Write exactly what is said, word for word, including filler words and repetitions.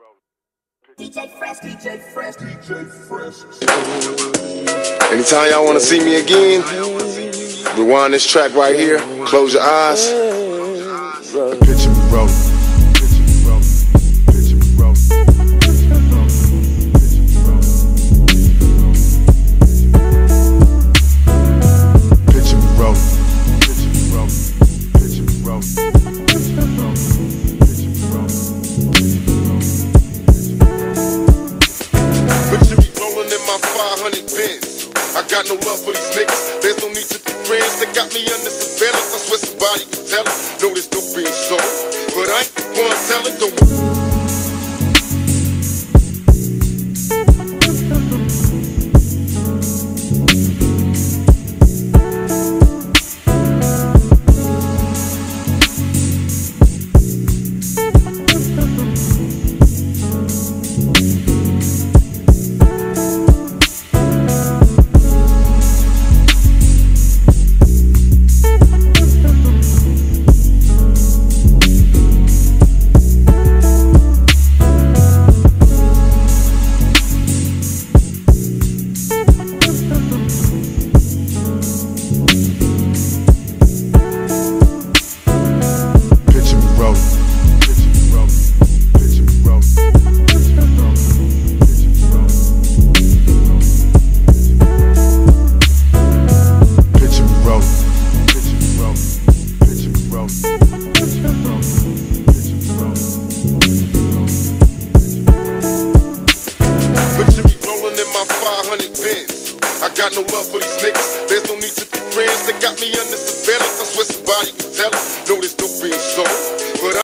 D J Fresh, D J Fresh, D J Fresh. Anytime y'all want to see me again, rewind this track right here. Close your eyes. Picture me rolling. Picture me rolling. Picture me rolling. Picture me rolling. Picture me rolling. Picture me rolling. Picture me rolling. Picture me rolling. Picture me rolling in my five hundred Benz. I got no love for these niggas. There's no need to be friends. They got me under surveillance. I swear somebody can tell it. No, there's no being sold, but I ain't the one telling. Don't. I got no love for these niggas. There's no need to be friends. They got me under surveillance. I swear somebody can tell it. No, there's no being sold, but I